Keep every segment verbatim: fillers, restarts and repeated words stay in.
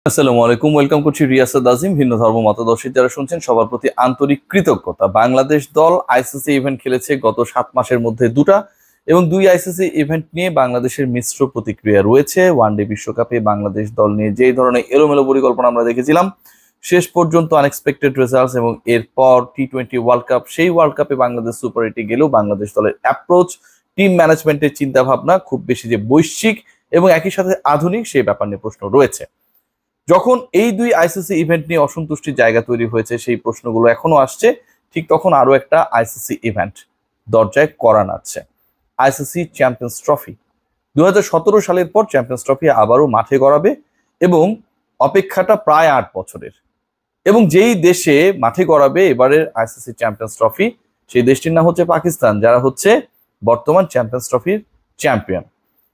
আসসালামু আলাইকুম, ওয়েলকাম করছি রিয়াসাদ আজিম। ভিন্ন ধর্ম মতাদর্শী যারা শুনছেন সবার প্রতি আন্তরিক কৃতজ্ঞতা। বাংলাদেশ দল আইসিসি ইভেন্ট খেলেছে গত সাত মাসের মধ্যে দুটা, এবং দুই আইসিসি ইভেন্ট নিয়ে বাংলাদেশের মিশ্র প্রতিক্রিয়া রয়েছে। ওয়ানডে বিশ্বকাপে বাংলাদেশ দল নিয়ে যে ধরনের এলোমেলো পরিকল্পনা আমরা দেখেছিলাম, শেষ পর্যন্ত আনএক্সপেক্টেড রেজাল্টস, এবং এরপর টি টোয়েন্টি ওয়ার্ল্ড কাপ, সেই ওয়ার্ল্ড কাপে বাংলাদেশ সুপার এইটে গেলেও বাংলাদেশ দলের অ্যাপ্রোচ, টিম ম্যানেজমেন্টের চিন্তা ভাবনা খুব বেশি যে বৈশ্বিক এবং একই সাথে আধুনিক, সেই ব্যাপার নিয়ে প্রশ্ন রয়েছে। যখন এই দুই আইসিসি ইভেন্ট নিয়ে অসন্তুষ্টির জায়গা তৈরি হয়েছে, সেই প্রশ্নগুলো এখনো আসছে, ঠিক তখন আরো একটা আইসিসি ইভেন্ট দরজায় কড়া নাড়ছে। আইসিসি চ্যাম্পিয়ন্স ট্রফি দু হাজার সতেরো সালের পর চ্যাম্পিয়ন্স ট্রফি আবারও মাঠে গড়াবে, এবং অপেক্ষাটা প্রায় আট বছরের। এবং যেই দেশে মাঠে গড়াবে এবারের আইসিসি চ্যাম্পিয়ন্স ট্রফি, সেই দেশটির নাম হচ্ছে পাকিস্তান, যারা হচ্ছে বর্তমান চ্যাম্পিয়ন্স ট্রফির চ্যাম্পিয়ন।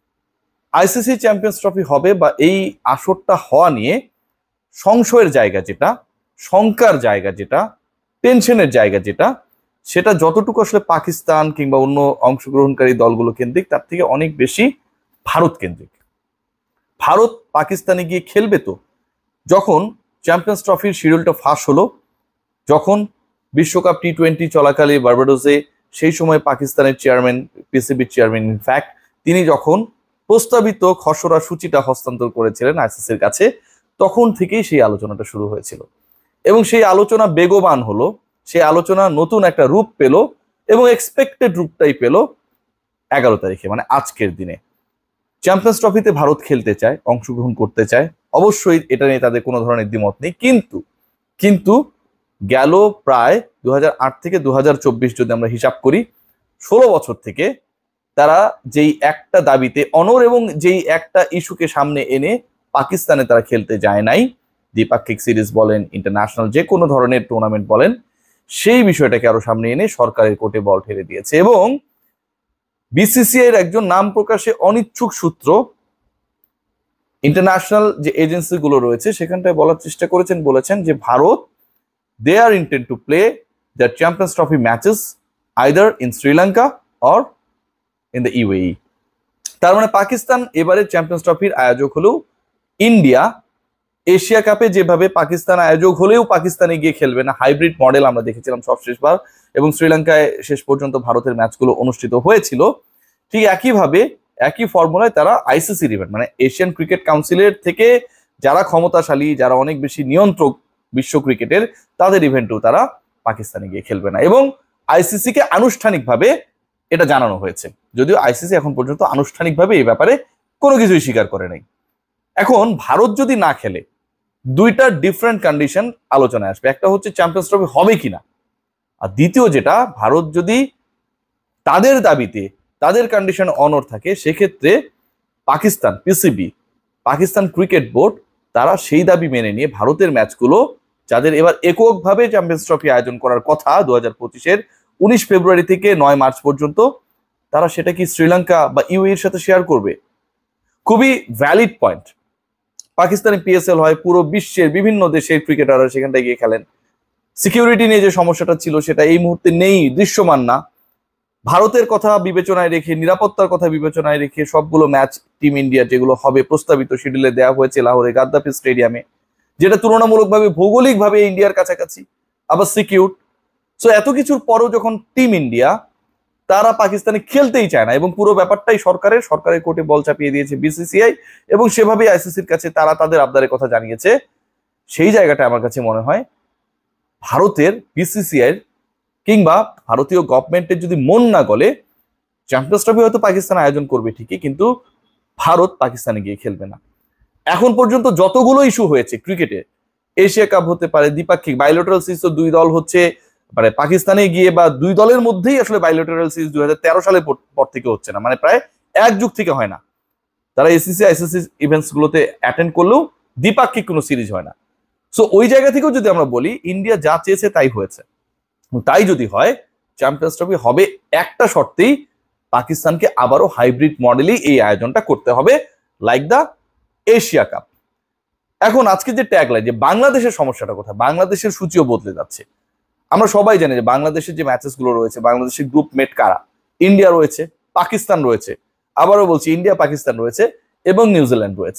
আইসিসি চ্যাম্পিয়ন্স ট্রফি হবে বা এই আসরটা হওয়া নিয়ে সংশয়ের জায়গা যেটা, শঙ্কার জায়গা যেটা, টেনশনের জায়গা যেটা, সেটা যতটুকু আসলে পাকিস্তান কিংবা অন্য অংশগ্রহণকারী দলগুলো কেন্দ্রিক, তার থেকে অনেক বেশি ভারত কেন্দ্রিক। ভারত পাকিস্তানে গিয়ে খেলবে তো। যখন চ্যাম্পিয়ন্স ট্রফির শিডিউলটা ফাঁস হলো, যখন বিশ্বকাপ টি টোয়েন্টি চলাকালে বার্বাডোসে, সেই সময় পাকিস্তানের চেয়ারম্যান, পিসিবির চেয়ারম্যান ইনফ্যাক্ট, তিনি যখন প্রস্তাবিত খসড়া সূচিটা হস্তান্তর করেছিলেন আইসিসির কাছে, তখন থেকেই সেই আলোচনাটা শুরু হয়েছিল, এবং সেই আলোচনা বেগবান হলো, সেই আলোচনা নতুন একটা রূপ পেল, এবং এক্সপেক্টেড রূপটাই পেল এগারো তারিখে, মানে আজকের দিনে। চ্যাম্পিয়ন্স ট্রফিতে ভারত খেলতে চায়, অংশগ্রহণ করতে চায়, অবশ্যই এটা নিয়ে তাদের কোনো ধরনের দ্বিমত নেই। কিন্তু কিন্তু গেল প্রায় দু হাজার আট থেকে দু হাজার চব্বিশ যদি আমরা হিসাব করি, ষোলো বছর থেকে তারা যেই একটা দাবিতে অনর এবং যেই একটা ইস্যুকে সামনে এনে পাকিস্তানে তারা খেলতে যায় নাই, দ্বিপাক্ষিক সিরিজ বলেন, ইন্টারন্যাশনাল যে কোনো ধরনের টুর্নামেন্ট বলেন, সেই বিষয়টাকে আরো সামনে এনে সরকারের কোর্টে বল ঠেলে দিয়েছে। এবং বিসিসিআই এর একজন নাম প্রকাশে অনিচ্ছুক সূত্র ইন্টারন্যাশনাল যে এজেন্সি গুলো রয়েছে সেখানটায় বলার চেষ্টা করেছেন, বলেছেন যে Bharat, they are intend to play the champions trophy matches either in Sri Lanka or in the UAE. তার মানে পাকিস্তান এবারে চ্যাম্পিয়ন্স ট্রফির আয়োজক হলেও ইন্ডিয়া এশিয়া কাপে যেভাবে পাকিস্তান আয়োজক হলেও পাকিস্তানে গিয়ে খেলবে না, হাইব্রিড মডেল আমরা দেখেছিলাম সব শেষবার, এবং শ্রীলঙ্কায় শেষ পর্যন্ত ভারতের ম্যাচগুলো অনুষ্ঠিত হয়েছিল, ঠিক একইভাবে একই ফর্মুলায় তারা আইসিসির ইভেন্ট, মানে এশিয়ান ক্রিকেট কাউন্সিলের থেকে যারা ক্ষমতাশালী, যারা অনেক বেশি নিয়ন্ত্রক বিশ্ব ক্রিকেটের, তাদের ইভেন্টও তারা পাকিস্তানে গিয়ে খেলবে না। এবং আইসিসিকে আনুষ্ঠানিকভাবে এটা জানানো হয়েছে, যদিও আইসিসি এখন পর্যন্ত আনুষ্ঠানিকভাবে এই ব্যাপারে কোনো কিছুই স্বীকার করে নাই। এখন ভারত যদি না খেলে, দুইটা ডিফারেন্ট কন্ডিশন আলোচনায় আসবে। একটা হচ্ছে চ্যাম্পিয়ন্স ট্রফি হবে কিনা, আর দ্বিতীয় যেটা, ভারত যদি তাদের দাবিতে, তাদের কন্ডিশন অনর থাকে, সেক্ষেত্রে Pakistan, PCB, Pakistan cricket board, তারা সেই দাবি মেনে নিয়ে ভারতের ম্যাচগুলো, যাদের এবার এককভাবে চ্যাম্পিয়ন্স ট্রফি আয়োজন করার কথা দু হাজার পঁচিশের উনিশ ফেব্রুয়ারি থেকে নয় মার্চ পর্যন্ত, তারা সেটা কি শ্রীলঙ্কা বা ইউএই এর সাথে শেয়ার করবে। খুবই ভ্যালিড পয়েন্ট। পাকিস্তানে পিএসএল হয়, পুরো বিশ্বের বিভিন্ন দেশের ক্রিকেটাররা সেখানটায় গিয়ে খেলেন। সিকিউরিটি নিয়ে যে সমস্যাটা ছিল সেটা এই মুহূর্তে নেই, দৃশ্যমান না। ভারতের কথা বিবেচনায় রেখে, নিরাপত্তার কথা বিবেচনায় রেখে সবগুলো ম্যাচ টিম ইন্ডিয়া যেগুলো হবে প্রস্তাবিত শিডিউলে দেওয়া হয়েছে লাহোরে গাদ্দাফি স্টেডিয়ামে, যেটা তুলনামূলকভাবে ভৌগোলিকভাবে ইন্ডিয়ার কাছাকাছি, আবার সিকিউর। সো এত কিছুর পরও যখন টিম ইন্ডিয়া তারা পাকিস্তানে খেলতেই চায় না, এবং পুরো ব্যাপারটাই সরকারের সরকারের কোর্টে বল চাপিয়ে দিয়েছে বিসিসিআই, এবং সেভাবেই আইসিসির কাছে তারা তাদের আবদারের কথা জানিয়েছে, সেই জায়গাটা আমার কাছে মনে হয় ভারতের বিসিসিআই কিংবা ভারতীয় গভর্নমেন্টের যদি মন না গলে, চ্যাম্পিয়ন্স ট্রফি হয়তো পাকিস্তান আয়োজন করবে ঠিকই, কিন্তু ভারত পাকিস্তানে গিয়ে খেলবে না। এখন পর্যন্ত যতগুলো ইস্যু হয়েছে ক্রিকেটে, এশিয়া কাপ হতে পারে, দ্বিপাক্ষিক বাইলেটারাল সিরিজ, তো দুই দল হচ্ছে মানে পাকিস্তানে গিয়ে, বা দুই দলের মধ্যেই আসলে বাইলেটারাল সিরিজ দুই হাজার তেরো সালের পর থেকে হচ্ছে না, মানে প্রায় এক যুগ থেকে হয় না। তারা এসিসি আইসিসি ইভেন্টস গুলোতে অ্যাটেন্ড করলেও দ্বিপাক্ষিক কোনো সিরিজ হয় না। সো ওই জায়গা থেকেও যদি আমরা বলি, ইন্ডিয়া যা চেয়েছে তাই হয়েছে। তাই যদি হয়, চ্যাম্পিয়ন্স ট্রফি হবে একটা শর্তেই, পাকিস্তানকে আবারও হাইব্রিড মডেলেই এই আয়োজনটা করতে হবে, লাইক দা এশিয়া কাপ। এখন আজকে যে ট্যাগলাইন, যে বাংলাদেশের সমস্যাটা কোথায়, বাংলাদেশের সূচিও বদলে যাচ্ছে। আমরা সবাই জানি যে বাংলাদেশের যে ম্যাচেস গুলো রয়েছে, বাংলাদেশের গ্রুপ মেট কারা, ইন্ডিয়া রয়েছে, পাকিস্তান রয়েছে, আবারও বলছি ইন্ডিয়া, পাকিস্তান রয়েছে, এবং নিউজিল্যান্ড রয়েছে।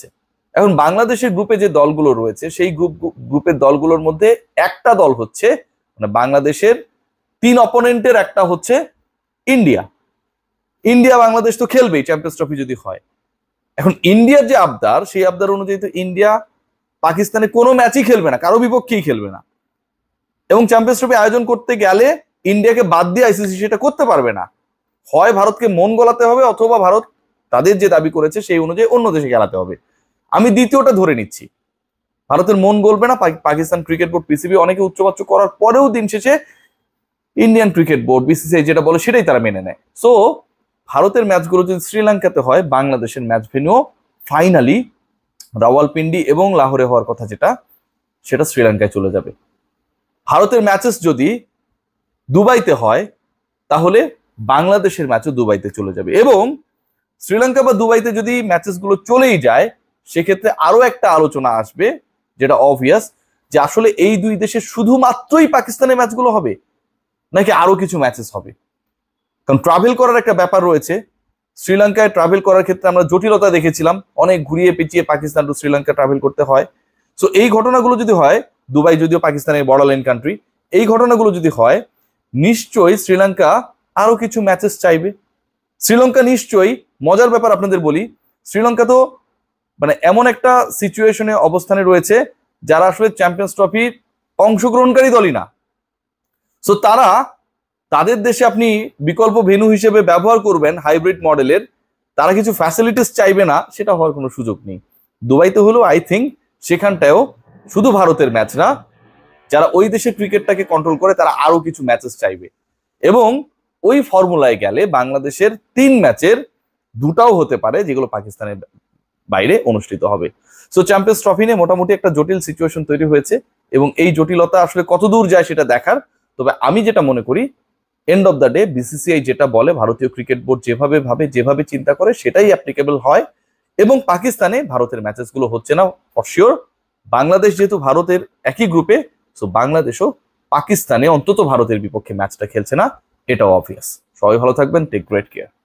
এখন বাংলাদেশের গ্রুপে যে দলগুলো রয়েছে সেই গ্রুপ গ্রুপের দলগুলোর মধ্যে একটা দল হচ্ছে মানে বাংলাদেশের তিন অপোনেন্টের একটা হচ্ছে ইন্ডিয়া। ইন্ডিয়া বাংলাদেশ তো খেলবেই চ্যাম্পিয়ন্স ট্রফি যদি হয়। এখন ইন্ডিয়ার যে আবদার সেই আবদার অনুযায়ী তো ইন্ডিয়া পাকিস্তানে কোনো ম্যাচই খেলবে না, কারো বিপক্ষেই খেলবে না। এবং চ্যাম্পিয়ন্স ট্রফি আয়োজন করতে গেলে ইন্ডিয়াকে বাদ দিয়ে আইসিসি সেটা করতে পারবে না। হয় ভারতকে মন গলাতে হবে অথবা ভারত তাদের যে দাবি করেছে সেই অনুযায়ী অন্য দেশে খেলাতে হবে। আমি দ্বিতীয়টা ধরে নিচ্ছি, ভারতের মন গলবে না। পাকিস্তান ক্রিকেট বোর্ড পিসিবি অনেকে উচ্চবাচ্য করার পরেও দিন শেষে ইন্ডিয়ান ক্রিকেট বোর্ড বিসিসিআই যেটা বলে সেটাই তারা মেনে নেয়। সো ভারতের ম্যাচগুলো যদি শ্রীলঙ্কাতে হয়, বাংলাদেশের ম্যাচ ভেন্যু ফাইনালি রাওয়ালপিন্ডি এবং লাহোরে হওয়ার কথা যেটা, সেটা শ্রীলঙ্কায় চলে যাবে। ভারতের ম্যাচেস যদি দুবাইতে হয় তাহলে বাংলাদেশের ম্যাচও দুবাইতে চলে যাবে। এবং শ্রীলঙ্কা বা দুবাইতে যদি ম্যাচেসগুলো চলেই যায় সেক্ষেত্রে আরো একটা আলোচনা আসবে যেটা অবভিয়াস, যে আসলে এই দুই দেশে শুধুমাত্রই পাকিস্তানের ম্যাচগুলো হবে নাকি আরো কিছু ম্যাচেস হবে। কারণ ট্রাভেল করার একটা ব্যাপার রয়েছে। শ্রীলঙ্কায় ট্রাভেল করার ক্ষেত্রে আমরা জটিলতা দেখেছিলাম, অনেক ঘুরিয়ে পেঁচিয়ে পাকিস্তান টু শ্রীলঙ্কা ট্রাভেল করতে হয়। সো এই ঘটনাগুলো যদি হয়, দুবাই যদিও পাকিস্তানের বর্ডারলাইন কান্ট্রি, এই ঘটনাগুলো যদি হয় নিশ্চয়ই শ্রীলঙ্কা আরো কিছু ম্যাচেস চাইবে। শ্রীলঙ্কা নিশ্চয়ই, মজার ব্যাপার আপনাদের বলি, শ্রীলঙ্কা তো মানে এমন একটা সিচুয়েশনে অবস্থানে রয়েছে যারা আসলে চ্যাম্পিয়ন্স ট্রফির অংশগ্রহণকারী দলই না। সো তারা তাদের দেশে আপনি বিকল্প ভেন্যু হিসেবে ব্যবহার করবেন হাইব্রিড মডেলের, তারা কিছু ফ্যাসিলিটিস চাইবে না সেটা হওয়ার কোনো সুযোগ নেই। দুবাইতে হলেও আই থিঙ্ক সেখানটায়ও শুধু ভারতের ম্যাচ না, যারা ওই দেশের ক্রিকেটটাকে কন্ট্রোল করে তারা আরো কিছু ম্যাচেস চাইবে। এবং ওই ফর্মুলায় গেলে বাংলাদেশের তিন ম্যাচের দুটাও হতে পারে যেগুলো পাকিস্তানের বাইরে অনুষ্ঠিত হবে। সো চ্যাম্পিয়ন্স ট্রফি নিয়ে মোটামুটি একটা জটিল সিচুয়েশন তৈরি হয়েছে এবং এই জটিলতা আসলে কতদূর যায় সেটা দেখার। তবে আমি যেটা মনে করি, end of the day BCCI যেটা বলে, ভারতীয় ক্রিকেট বোর্ড যেভাবে ভাবে যেভাবে চিন্তা করে সেটাই অ্যাপ্লিকেবল হয়। এবং পাকিস্তানে ভারতের ম্যাচেসগুলো হচ্ছে না ফর শিওর। বাংলাদেশ যেহেতু ভারতের একই গ্রুপে, সো বাংলাদেশও পাকিস্তানে অন্তত ভারতের বিপক্ষে ম্যাচটা খেলছে না, এটাও অবভিয়াস। সবাই ভালো থাকবেন, টেক গ্রেট কেয়ার।